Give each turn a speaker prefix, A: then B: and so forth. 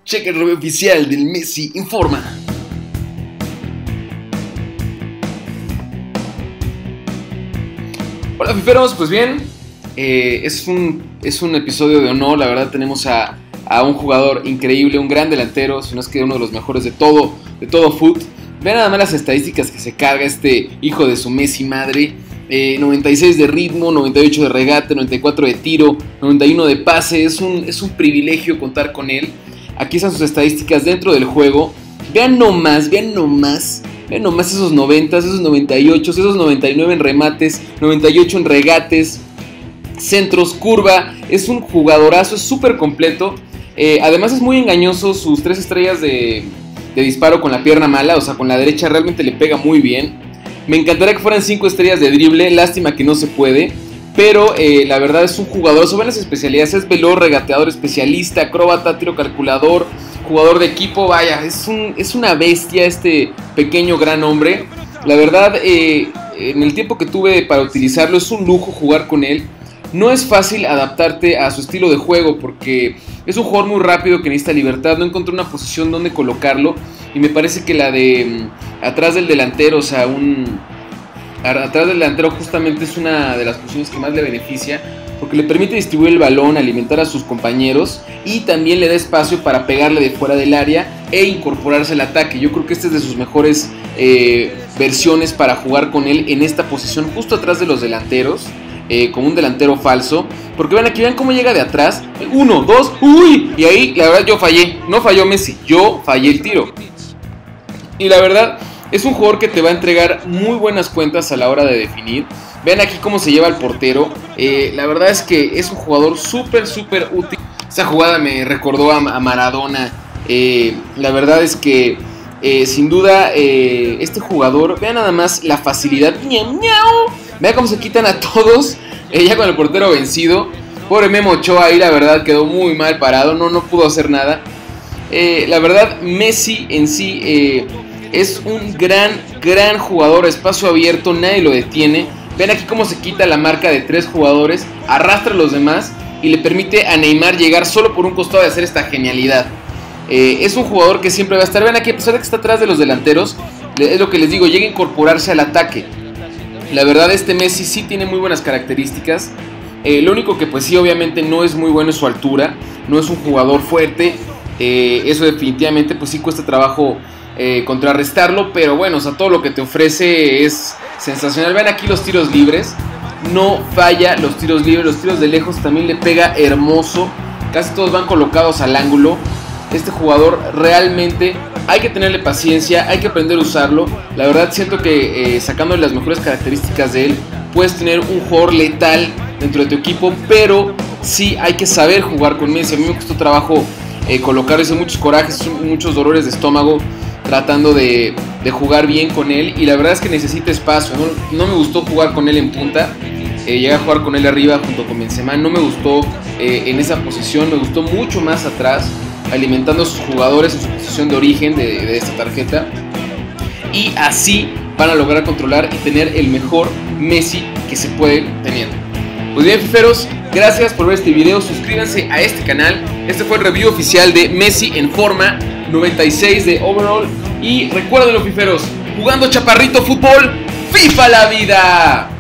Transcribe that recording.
A: Checa el review oficial del Messi Informa. Hola fiferos, pues bien, es un episodio de honor. La verdad tenemos a un jugador increíble, un gran delantero, si no es que uno de los mejores de todo foot. Vean nada más las estadísticas que se carga este hijo de su Messi madre. 96 de ritmo, 98 de regate, 94 de tiro, 91 de pase. Es un privilegio contar con él. Aquí están sus estadísticas dentro del juego. Vean nomás esos 90, esos 98, esos 99 en remates, 98 en regates, centros, curva. Es un jugadorazo, es súper completo. Además es muy engañoso sus 3 estrellas de disparo con la pierna mala, o sea, con la derecha realmente le pega muy bien. Me encantaría que fueran 5 estrellas de drible, lástima que no se puede. Pero la verdad es un jugador, sobre las especialidades, es veloz, regateador especialista, acróbata, tiro calculador, jugador de equipo. Vaya, es una bestia este pequeño gran hombre. La verdad, en el tiempo que tuve para utilizarlo es un lujo jugar con él. No es fácil adaptarte a su estilo de juego porque es un jugador muy rápido que necesita libertad. No encontré una posición donde colocarlo y me parece que la de atrás del delantero, o sea, atrás del delantero justamente es una de las posiciones que más le beneficia porque le permite distribuir el balón, alimentar a sus compañeros y también le da espacio para pegarle de fuera del área e incorporarse al ataque. Yo creo que esta es de sus mejores versiones para jugar con él en esta posición justo atrás de los delanteros, como un delantero falso, porque vean cómo llega de atrás, 1, 2, uy, y ahí la verdad yo fallé, no falló Messi, yo fallé el tiro. Y la verdad es un jugador que te va a entregar muy buenas cuentas a la hora de definir. Vean aquí cómo se lleva el portero. La verdad es que es un jugador súper útil. Esa jugada me recordó a Maradona. La verdad es que sin duda este jugador, vean nada más la facilidad. Vean cómo se quitan a todos ya con el portero vencido. Pobre Memo Ochoa ahí, la verdad quedó muy mal parado. No pudo hacer nada. La verdad Messi en sí es un gran jugador, espacio abierto, nadie lo detiene. Ven aquí cómo se quita la marca de 3 jugadores, arrastra a los demás y le permite a Neymar llegar solo por un costado de hacer esta genialidad. Es un jugador que siempre va a estar, ven aquí, a pesar de que está atrás de los delanteros, es lo que les digo, llega a incorporarse al ataque. La verdad este Messi sí tiene muy buenas características. Lo único que pues sí obviamente no es muy bueno es su altura, no es un jugador fuerte. Eso definitivamente pues sí cuesta trabajo contrarrestarlo, pero bueno, o sea, todo lo que te ofrece es sensacional. Ven aquí los tiros libres, no falla los tiros libres, los tiros de lejos también le pega hermoso, casi todos van colocados al ángulo. Este jugador realmente hay que tenerle paciencia, hay que aprender a usarlo. La verdad siento que sacándole las mejores características de él, puedes tener un jugador letal dentro de tu equipo, pero sí hay que saber jugar con Messi. A mí me costó trabajo colocarlo, hice muchos corajes, muchos dolores de estómago tratando de jugar bien con él, y la verdad es que necesita espacio. No me gustó jugar con él en punta, llegué a jugar con él arriba junto con Benzema, no me gustó en esa posición, me gustó mucho más atrás, alimentando a sus jugadores en su posición de origen de esta tarjeta, y así van a lograr controlar y tener el mejor Messi que se puede tener. Pues bien fiferos, gracias por ver este video, suscríbanse a este canal. Este fue el review oficial de Messi en forma, 96 de overall. Y recuerden los fiferos, jugando chaparrito fútbol, FIFA la vida.